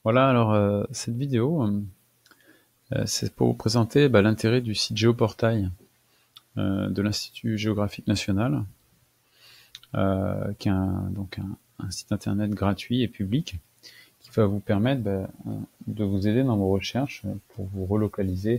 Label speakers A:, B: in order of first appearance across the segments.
A: Voilà, alors cette vidéo, c'est pour vous présenter l'intérêt du site Géoportail de l'Institut géographique national, qui est un site internet gratuit et public qui va vous permettre de vous aider dans vos recherches pour vous relocaliser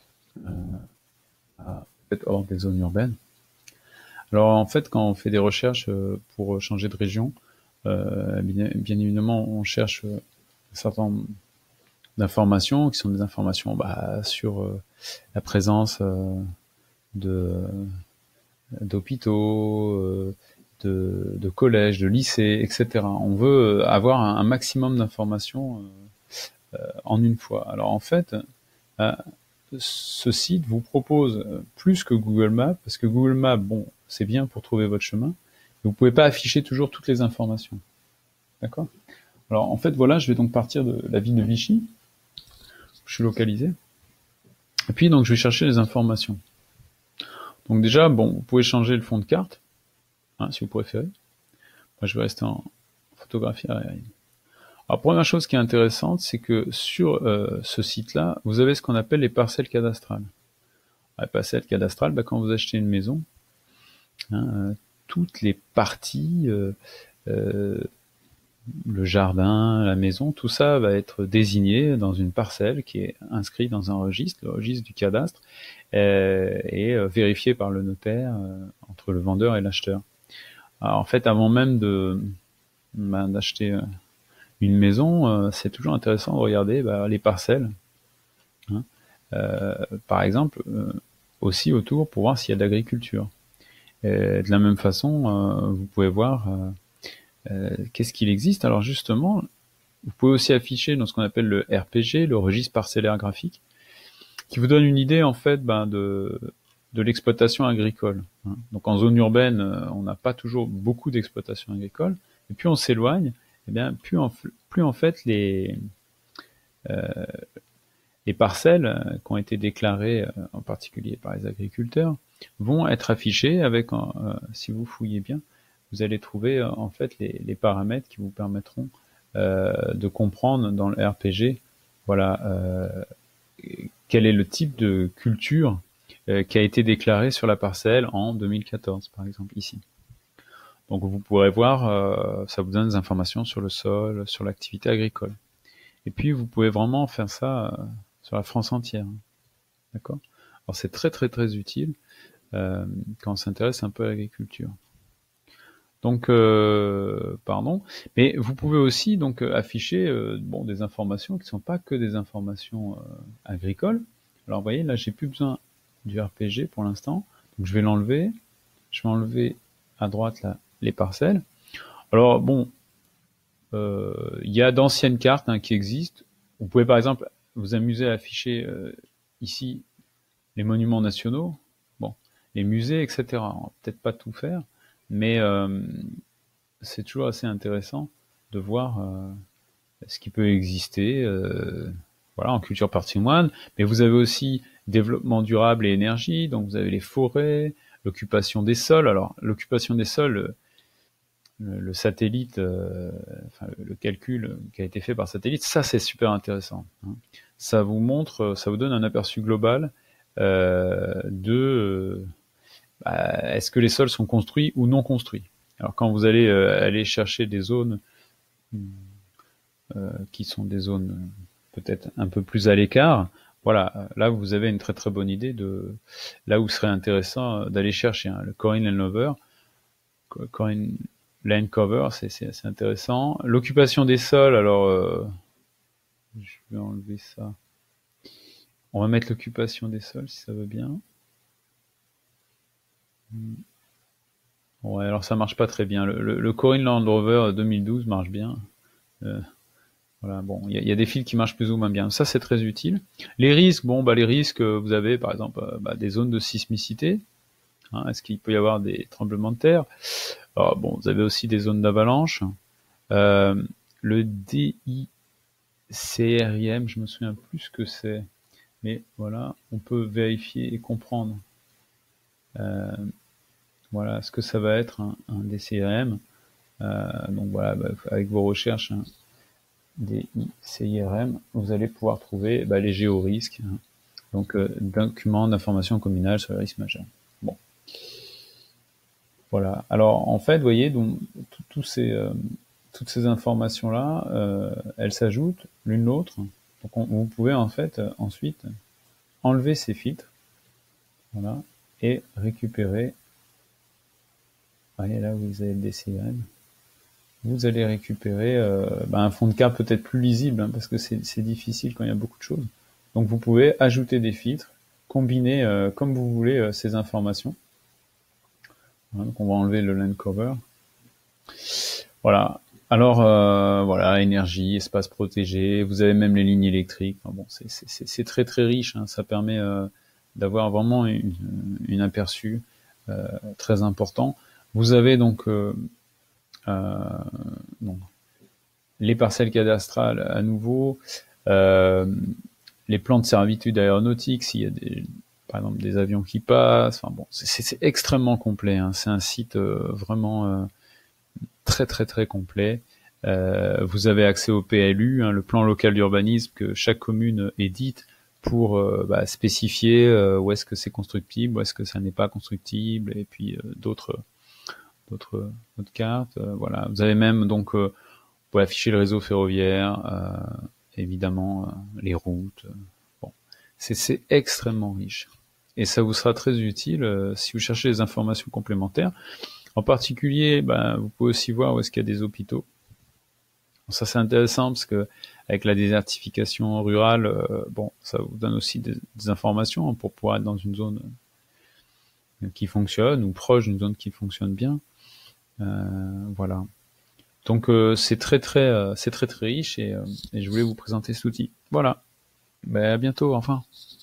A: peut-être hors des zones urbaines. Alors en fait, quand on fait des recherches pour changer de région, bien évidemment, on cherche un certain nombre d'informations qui sont des informations sur la présence de d'hôpitaux, de collèges, de lycées, etc. On veut avoir un maximum d'informations en une fois. Alors en fait, euh, ce site vous propose plus que Google Maps, parce que Google Maps, bon, c'est bien pour trouver votre chemin, mais vous pouvez pas afficher toujours toutes les informations. D'accord? Alors en fait, voilà, je vais donc partir de la ville de Vichy, où je suis localisé, et puis donc je vais chercher les informations. Donc déjà, bon, vous pouvez changer le fond de carte, hein, si vous préférez. Moi, je vais rester en photographie aérienne. Alors, première chose qui est intéressante, c'est que sur ce site-là, vous avez ce qu'on appelle les parcelles cadastrales. Les parcelles cadastrales, quand vous achetez une maison, hein, toutes les parties, euh, le jardin, la maison, tout ça va être désigné dans une parcelle qui est inscrite dans un registre, le registre du cadastre, et vérifié par le notaire entre le vendeur et l'acheteur. Alors, en fait, avant même d'acheter une maison, c'est toujours intéressant de regarder les parcelles, hein. Par exemple, aussi autour pour voir s'il y a de l'agriculture. De la même façon, vous pouvez voir qu'est-ce qu'il existe. Alors justement, vous pouvez aussi afficher dans ce qu'on appelle le RPG, le registre parcellaire graphique, qui vous donne une idée en fait de l'exploitation agricole, hein. Donc en zone urbaine, on n'a pas toujours beaucoup d'exploitation agricole, et plus on s'éloigne, eh bien plus en fait les parcelles qui ont été déclarées en particulier par les agriculteurs vont être affichées avec, si vous fouillez bien, vous allez trouver en fait les paramètres qui vous permettront de comprendre dans le RPG, voilà, quel est le type de culture qui a été déclaré sur la parcelle en 2014, par exemple ici. Donc vous pourrez voir, ça vous donne des informations sur le sol, sur l'activité agricole. Et puis vous pouvez vraiment faire ça sur la France entière, hein. D'accord? Alors c'est très très très utile quand on s'intéresse un peu à l'agriculture. Donc, pardon, mais vous pouvez aussi donc afficher des informations qui ne sont pas que des informations agricoles. Alors, vous voyez, là, j'ai plus besoin du RPG pour l'instant, donc je vais l'enlever. Je vais enlever à droite là les parcelles. Alors bon, il y a d'anciennes cartes qui existent. Vous pouvez par exemple vous amuser à afficher ici les monuments nationaux, bon, les musées, etc. On va peut-être pas tout faire, mais c'est toujours assez intéressant de voir ce qui peut exister, voilà, en culture patrimoine. Mais vous avez aussi développement durable et énergie, donc vous avez les forêts, l'occupation des sols. Alors l'occupation des sols, le satellite, enfin le calcul qui a été fait par satellite, ça c'est super intéressant, hein. Ça vous montre, ça vous donne un aperçu global de est-ce que les sols sont construits ou non construits. Alors quand vous allez aller chercher des zones qui sont des zones peut-être un peu plus à l'écart, voilà, là vous avez une très très bonne idée de là où serait intéressant d'aller chercher, hein. Le Corine Land Rover, Corine Land Cover, c'est intéressant. L'occupation des sols, alors je vais enlever ça. On va mettre l'occupation des sols si ça veut bien. Ouais, alors ça marche pas très bien. Le Corine Land Rover 2012 marche bien. Euh, Voilà, bon, il y a des fils qui marchent plus ou moins bien. Ça, c'est très utile. Les risques, les risques, vous avez par exemple des zones de sismicité, hein. Est-ce qu'il peut y avoir des tremblements de terre? Alors, bon, vous avez aussi des zones d'avalanche. Euh, le DICRIM, je me souviens plus ce que c'est, mais voilà, on peut vérifier et comprendre voilà ce que ça va être un DCRM. Donc voilà, avec vos recherches, hein, DICIRM, vous allez pouvoir trouver les géorisques, hein. Donc documents d'information communale sur les risques majeurs. Bon, voilà. Alors en fait, vous voyez, donc toutes ces informations-là, elles s'ajoutent l'une l'autre. Donc vous pouvez en fait ensuite enlever ces filtres, voilà, et récupérer. Voyez là, vous avez le DCIRM. Vous allez récupérer un fond de carte peut-être plus lisible, hein, parce que c'est difficile quand il y a beaucoup de choses. Donc vous pouvez ajouter des filtres, combiner comme vous voulez ces informations. Voilà, donc on va enlever le land cover. Voilà. Alors voilà, énergie, espace protégé. Vous avez même les lignes électriques. Enfin, bon, c'est très très riche, hein. Ça permet d'avoir vraiment une aperçu très important. Vous avez donc les parcelles cadastrales à nouveau, les plans de servitude aéronautique, s'il y a par exemple des avions qui passent. Enfin bon, c'est extrêmement complet, hein. C'est un site vraiment très très très complet. Vous avez accès au PLU, hein, le plan local d'urbanisme que chaque commune édite pour spécifier où est-ce que c'est constructible, où est-ce que ça n'est pas constructible, et puis d'autres cartes. Voilà. Vous avez même donc vous pouvez afficher le réseau ferroviaire, évidemment les routes. Bon, c'est extrêmement riche et ça vous sera très utile si vous cherchez des informations complémentaires. En particulier, vous pouvez aussi voir où est-ce qu'il y a des hôpitaux. Bon, ça c'est intéressant parce que avec la désertification rurale, ça vous donne aussi des informations pour pouvoir être dans une zone qui fonctionne ou proche d'une zone qui fonctionne bien. Voilà. Donc c'est très très riche et je voulais vous présenter cet outil. Voilà. À bientôt, enfin.